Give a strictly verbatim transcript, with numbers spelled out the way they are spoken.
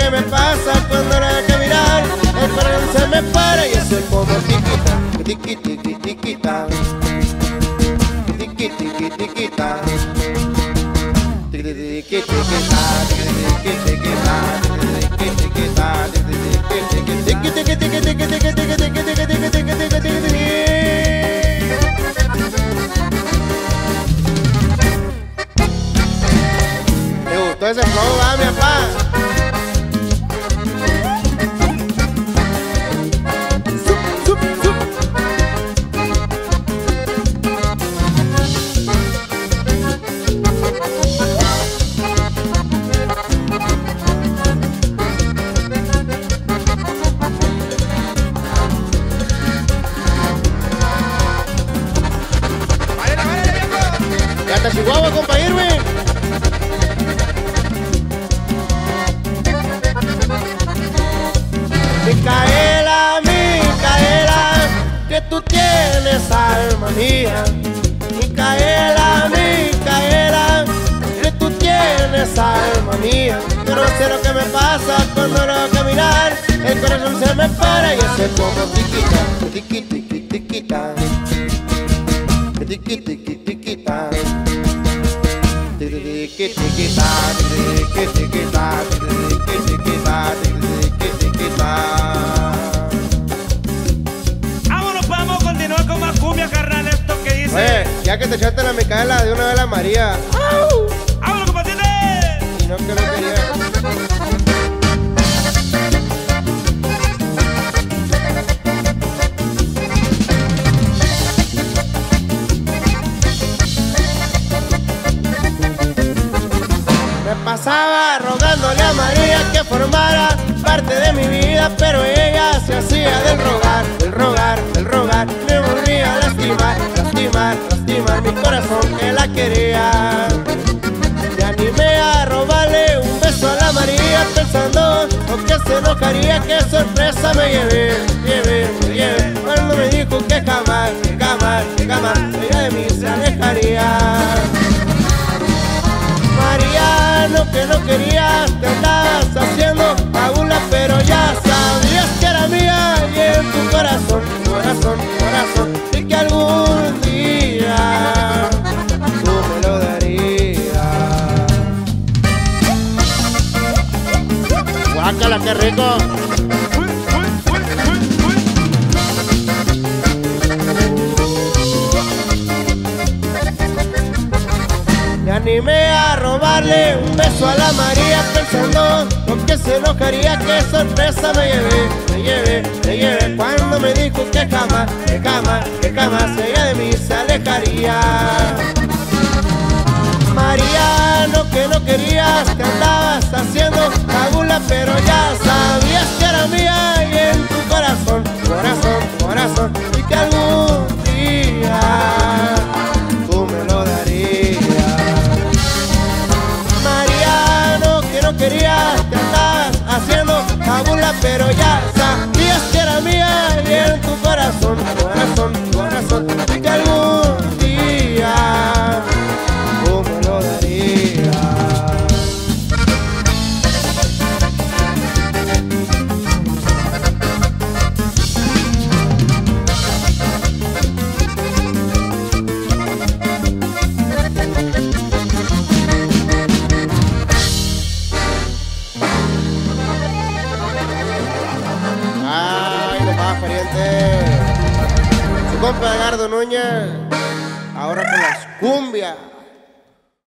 que me pasa cuando la de caminar. El corazón se me para y eso es como tiquita, tiqui tiqui tiquita, tiqui tiqui tiquita, tiqui tiqui tiquita, tiqui tiqui tiquita, tiqui tiquita, tiqui tiqui tiqui tiqui tiqui tiqui tiqui tiqui tiqui tiqui tiqui tiqui tiqui. ¿Te gustó ese flow, va, mi papá? Ya está Chihuahua, compa Irwin. Micaela, Micaela, que tú tienes alma mía. Micaela, Micaela, que tú tienes alma mía. Yo no sé lo que me pasa cuando no veo caminar. El corazón se me para y hace como tiquita, tiqui tiqui tiquita, tiqui tiqui tiquita, tiqui tiqui tiquita, tiqui tiquita, tiqui tiquita, tiqui tiquita. Vámonos, vamos a continuar con más cumbia, carnal. Esto que dice. Oye, ya que te echaste la Micaela de una vez la María. ¡Au! ¡Vámonos, compadre! Y no que no quería. Me pasaba rogándole a María que formara parte de mi vida, pero ella se hacía del rogar, del rogar, del rogar. Me volvía a lastimar, lastimar, lastimar mi corazón que la quería. Me animé a robarle un beso a la María pensando que se enojaría, qué sorpresa me llevé, llevé, me llevé. Cuando me dijo que jamás, que jamás, que jamás ella de mí se alejaría. María, lo que no querías te andabas haciendo fábula, pero ya sabías que era mía y en tu corazón, corazón, corazón, y que algún día tú me lo darías. Guácala, qué rico. Me animé a robarle un beso a la María pensando con que se enojaría, qué sorpresa me llevé, me llevé, me llevé. Cuando me dijo que jamás, que jamás, que jamás ella de mí se alejaría. María, lo que no querías te andabas haciendo fábula, pero ya sabías que era mía y en tu corazón, corazón, corazón, y que algún día tú me lo darías. No querías, te andabas haciendo fábula, pero ya sabías que era mía y en tu corazón, corazón, corazón, y que algún día tú me lo darías. Su compa Edgardo Núñez, ahora con las cumbias.